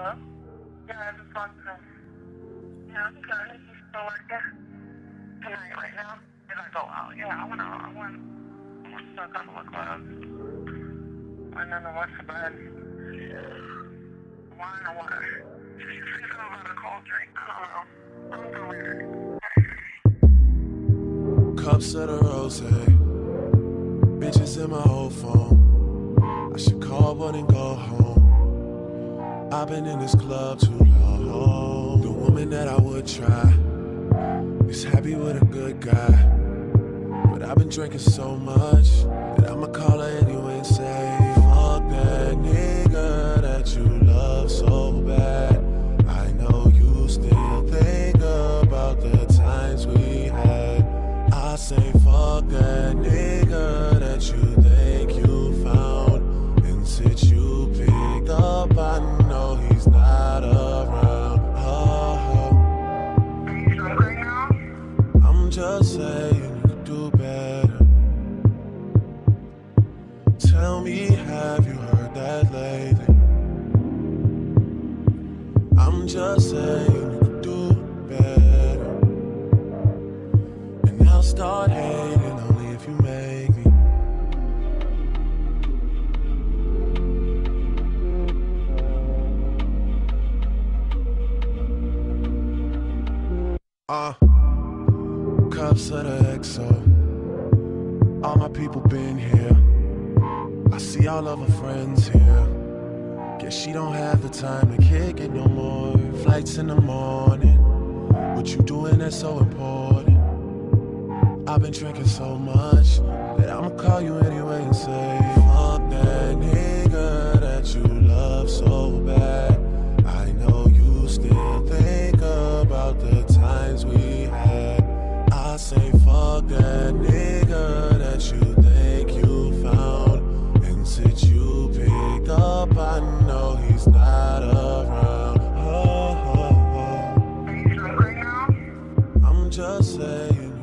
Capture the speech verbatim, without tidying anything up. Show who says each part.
Speaker 1: Hello? Yeah, I just walked in. Yeah, I'm good. You still working? Tonight, right now? Did I go out? Yeah, I went out. I went, I went to a couple of clubs. And then I went to bed. Wine or water? You think something about a cold drink? I don't know. I'm weird.
Speaker 2: Cups of the rose, bitches in my old phone. I should call one and go home. I've been in this club too long. The woman that I would try is happy with a good guy, but I've been drinking so much that I'ma call her anyway and say, fuck that nigga that you love so bad. I know you still think about the times we had. I say fuck that nigga that you think you found, and since you picked up, I know he's not around. Oh,
Speaker 1: Are you drunk right now?
Speaker 2: I'm just saying you could do better. Tell me, have you heard that lately? I'm just saying you could do better. And I'll start hating only if you make me. Uh, cups of the X O. All my people been here. I see all of her friends here. Guess she don't have the time to kick it no more. Flights in the morning. What you doing that's so important? I've been drinking so much that I'ma call you anyway and say, fuck that nigga that you love so bad. I know you still think about the times we had. I say fuck that nigga that you think you found, and since you picked up, I know he's not around. Oh, oh, oh.
Speaker 1: Are you drunk right now?
Speaker 2: I'm just saying